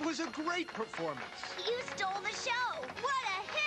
was a great performance. You stole the show. What a hit!